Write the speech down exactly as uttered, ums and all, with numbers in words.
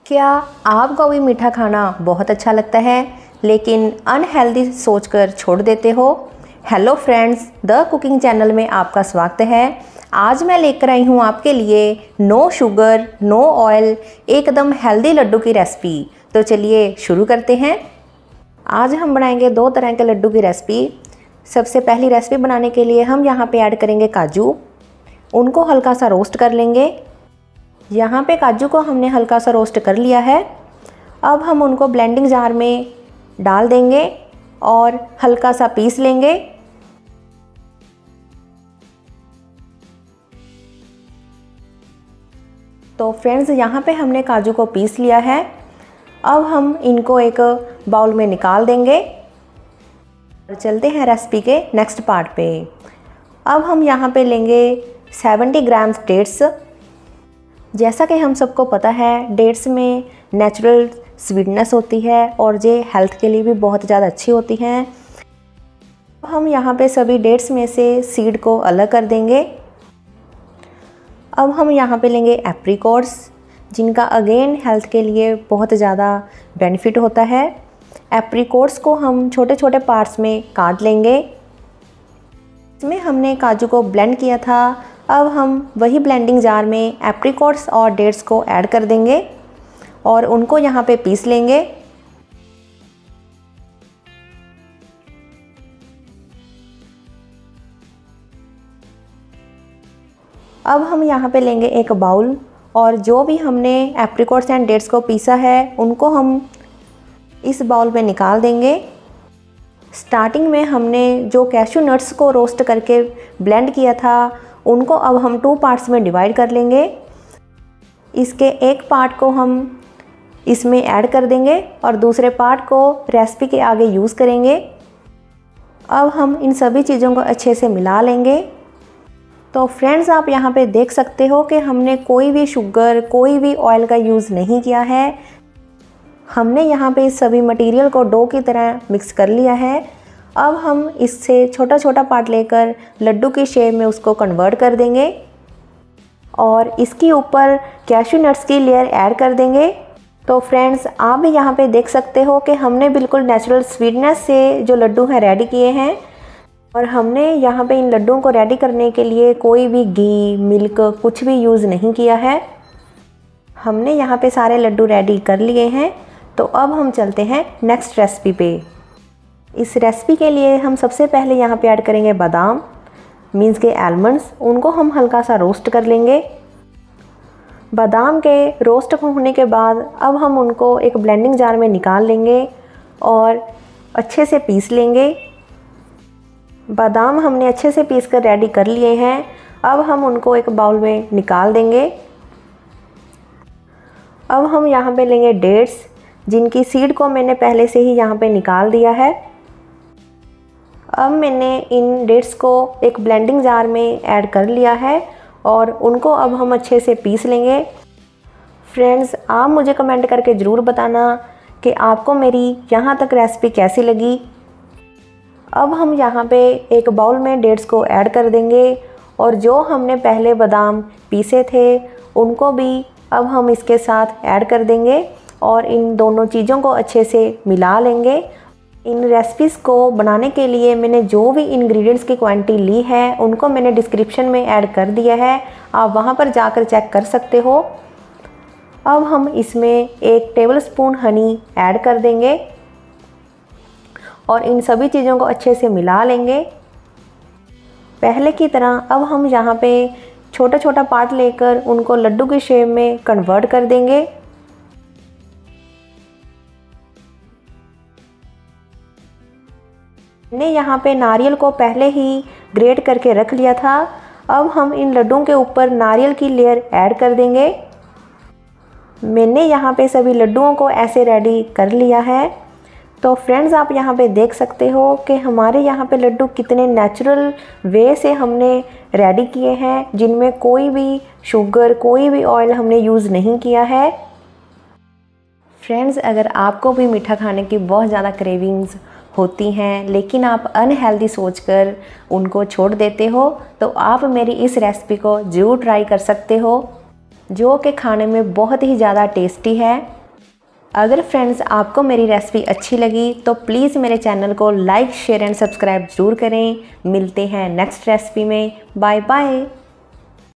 क्या आपको भी मीठा खाना बहुत अच्छा लगता है लेकिन अनहेल्दी सोचकर छोड़ देते हो? Hello friends, the cooking channel में आपका स्वागत है। आज मैं लेकर आई हूँ आपके लिए नो शुगर नो ऑयल एकदम हेल्दी लड्डू की रेसिपी। तो चलिए शुरू करते हैं। आज हम बनाएंगे दो तरह के लड्डू की रेसिपी। सबसे पहली रेसिपी बनाने के लिए हम यहाँ पे ऐड करेंगे काजू। उनको हल्का सा रोस्ट कर लेंगे। यहाँ पे काजू को हमने हल्का सा रोस्ट कर लिया है। अब हम उनको ब्लेंडिंग जार में डाल देंगे और हल्का सा पीस लेंगे। तो फ्रेंड्स, यहाँ पे हमने काजू को पीस लिया है। अब हम इनको एक बाउल में निकाल देंगे और चलते हैं रेसिपी के नेक्स्ट पार्ट पे। अब हम यहाँ पे लेंगे सत्तर ग्राम डेट्स। जैसा कि हम सबको पता है, डेट्स में नेचुरल स्वीटनेस होती है और ये हेल्थ के लिए भी बहुत ज़्यादा अच्छी होती हैं। हम यहाँ पे सभी डेट्स में से सीड को अलग कर देंगे। अब हम यहाँ पे लेंगे एप्रिकॉट्स, जिनका अगेन हेल्थ के लिए बहुत ज़्यादा बेनिफिट होता है। एप्रिकॉट्स को हम छोटे छोटे पार्ट्स में काट लेंगे। इसमें हमने काजू को ब्लेंड किया था। अब हम वही ब्लेंडिंग जार में एप्रिकॉट्स और डेट्स को ऐड कर देंगे और उनको यहाँ पे पीस लेंगे। अब हम यहाँ पे लेंगे एक बाउल और जो भी हमने एप्रिकॉट्स एंड डेट्स को पीसा है उनको हम इस बाउल में निकाल देंगे। स्टार्टिंग में हमने जो कैश्यू नट्स को रोस्ट करके ब्लेंड किया था उनको अब हम टू पार्ट्स में डिवाइड कर लेंगे। इसके एक पार्ट को हम इसमें ऐड कर देंगे और दूसरे पार्ट को रेसिपी के आगे यूज़ करेंगे। अब हम इन सभी चीज़ों को अच्छे से मिला लेंगे। तो फ्रेंड्स, आप यहाँ पे देख सकते हो कि हमने कोई भी शुगर कोई भी ऑयल का यूज़ नहीं किया है। हमने यहाँ पे इस सभी मटेरियल को डो की तरह मिक्स कर लिया है। अब हम इससे छोटा छोटा पार्ट लेकर लड्डू की शेप में उसको कन्वर्ट कर देंगे और इसके ऊपर कैश्यू नट्स की लेयर ऐड कर देंगे। तो फ्रेंड्स, आप भी यहाँ पे देख सकते हो कि हमने बिल्कुल नेचुरल स्वीटनेस से जो लड्डू हैं रेडी किए हैं। और हमने यहाँ पे इन लड्डुओं को रेडी करने के लिए कोई भी घी मिल्क कुछ भी यूज़ नहीं किया है। हमने यहाँ पे सारे लड्डू रेडी कर लिए हैं। तो अब हम चलते हैं नेक्स्ट रेसिपी पे। इस रेसिपी के लिए हम सबसे पहले यहाँ पे ऐड करेंगे बादाम, मीन्स के आलमंड्स। उनको हम हल्का सा रोस्ट कर लेंगे। बादाम के रोस्ट होने के बाद अब हम उनको एक ब्लेंडिंग जार में निकाल लेंगे और अच्छे से पीस लेंगे। बादाम हमने अच्छे से पीस कर रेडी कर लिए हैं। अब हम उनको एक बाउल में निकाल देंगे। अब हम यहाँ पे लेंगे डेट्स, जिनकी सीड को मैंने पहले से ही यहाँ पे निकाल दिया है। अब मैंने इन डेट्स को एक ब्लेंडिंग जार में ऐड कर लिया है और उनको अब हम अच्छे से पीस लेंगे। फ्रेंड्स, आप मुझे कमेंट करके ज़रूर बताना कि आपको मेरी यहाँ तक रेसिपी कैसी लगी। अब हम यहाँ पे एक बाउल में डेट्स को ऐड कर देंगे और जो हमने पहले बादाम पीसे थे उनको भी अब हम इसके साथ ऐड कर देंगे और इन दोनों चीज़ों को अच्छे से मिला लेंगे। इन रेसिपीज़ को बनाने के लिए मैंने जो भी इंग्रेडिएंट्स की क्वांटिटी ली है उनको मैंने डिस्क्रिप्शन में ऐड कर दिया है, आप वहाँ पर जाकर चेक कर सकते हो। अब हम इसमें एक टेबलस्पून हनी ऐड कर देंगे और इन सभी चीज़ों को अच्छे से मिला लेंगे। पहले की तरह अब हम यहाँ पे छोटा छोटा पार्ट लेकर उनको लड्डू की शेप में कन्वर्ट कर देंगे। मैंने यहाँ पे नारियल को पहले ही ग्रेट करके रख लिया था। अब हम इन लड्डुओं के ऊपर नारियल की लेयर ऐड कर देंगे। मैंने यहाँ पे सभी लड्डुओं को ऐसे रेडी कर लिया है। तो फ्रेंड्स, आप यहाँ पे देख सकते हो कि हमारे यहाँ पे लड्डू कितने नेचुरल वे से हमने रेडी किए हैं, जिनमें कोई भी शुगर कोई भी ऑयल हमने यूज़ नहीं किया है। फ्रेंड्स, अगर आपको भी मीठा खाने की बहुत ज़्यादा क्रेविंग्स होती हैं लेकिन आप अनहेल्दी सोचकर उनको छोड़ देते हो, तो आप मेरी इस रेसिपी को ज़रूर ट्राई कर सकते हो, जो कि खाने में बहुत ही ज़्यादा टेस्टी है। अगर फ्रेंड्स आपको मेरी रेसिपी अच्छी लगी तो प्लीज़ मेरे चैनल को लाइक शेयर एंड सब्सक्राइब ज़रूर करें। मिलते हैं नेक्स्ट रेसिपी में। Bye bye.